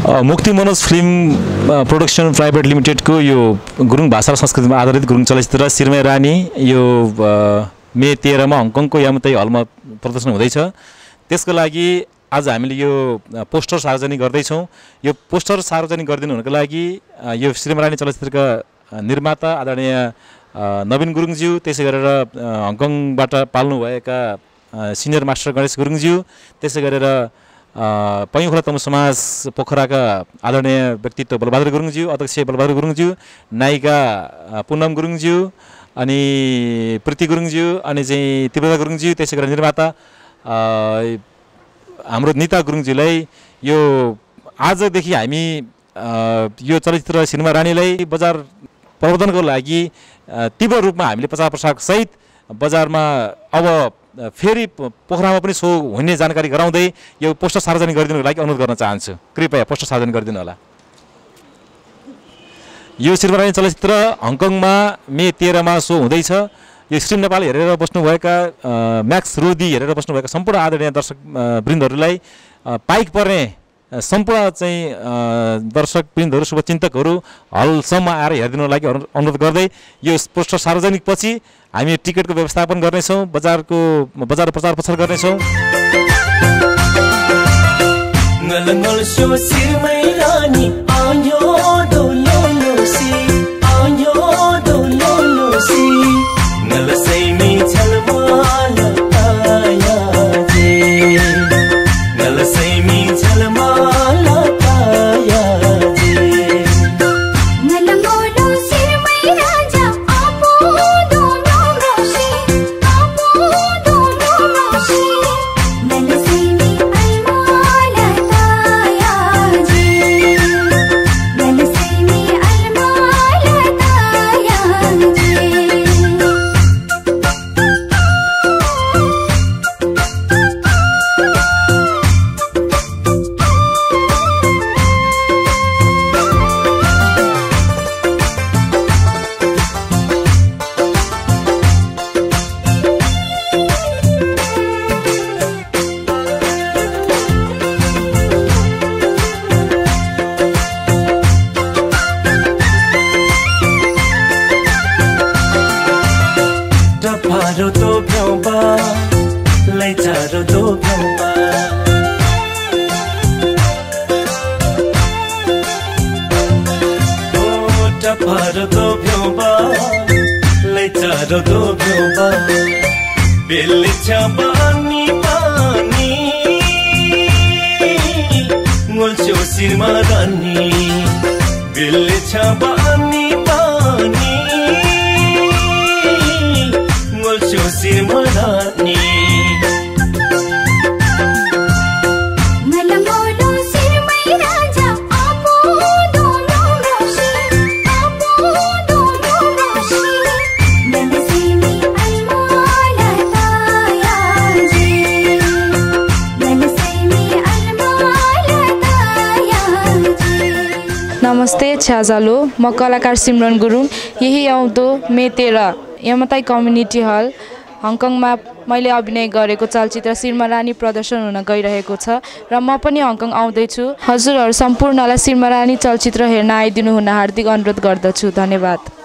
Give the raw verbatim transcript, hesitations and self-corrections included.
मुक्ति Manoj film production private लिमिटेडको यो गुरुङ भाषा र संस्कृतिमा आधारित गुरुङ चलचित्र सिरमरानी यो मे तेह्रमा हङकङको यामतै हलमा प्रदर्शन हुँदैछ। त्यसको लागि आज हामीले यो पोस्टर सार्वजनिक गर्दैछौँ। यो पोस्टर सार्वजनिक गरिदिनु हुनको लागि यो सिरमरानी चलचित्रका निर्माता आदरणीय नवीन गुरुङज्यू, त्यसै गरेर हङकङबाट पाल्नुभएका सिनियर मास्टर गणेश गुरुङज्यू, त्यसै गरेर पैँखोला तमु समाज पोखराका आदरणीय व्यक्तित्व बलबहादुर गुरुङज्यू, अध्यक्ष बलबहादुर गुरुङज्यू, नायिका पुनम गुरुङज्यू, अनि प्रीति गुरुङज्यू, अनि चाहिँ तीव्रता गुरुङज्यू, त्यसै गरेर निर्माता हाम्रो निता गुरुङज्यूलाई यो आजदेखि हामी यो चलचित्र सिरमरानीलाई बजार प्रवर्धनको लागि तीव्र रूपमा हामीले प्रचार प्रसार सहित बजारमा अब फेरि पोखरामा पनि सो हुने जानकारी गराउँदै यो पोस्टर सार्वजनिक गरिदिनुको लागि अनुरोध गर्न चाहन्छु। कृपया पोस्टर सार्वजनिक गरिदिनु होला। यो सिरमरानी चलचित्र हङकङमा मे तेह्रमा सो हुँदैछ। यो स्ट्रिम नेपाल हेरेर बस्नुभएका म्याक्स रोदी हेरेर बस्नुभएका सम्पूर्ण आदरणीय दर्शक वृन्दहरूलाई पाइक पर्ने सम्पूर्ण चाहिँ दर्शक वृन्दहरू शुभचिन्तकहरू हलसम्म आएर हेरिदिनुको लागि अनुरोध गर्दै यो पोस्टर सार्वजनिक पछि हामी टिकटको व्यवस्थापन गर्नेछौँ, बजारको बजार प्रचार प्रसार गर्नेछौँ। नमस्ते छ्याजालो, म कलाकार सिमरन गुरुङ। यही आउँदो मे तेह्र यामतै कम्युनिटी हल हङकङमा मैले अभिनय गरेको चलचित्र सिरमरानी प्रदर्शन हुन गइरहेको छ र म पनि हङकङ आउँदैछु। हजुरहरू सम्पूर्णलाई सिरमरानी चलचित्र हेर्न आइदिनु हुन हार्दिक अनुरोध गर्दछु। धन्यवाद।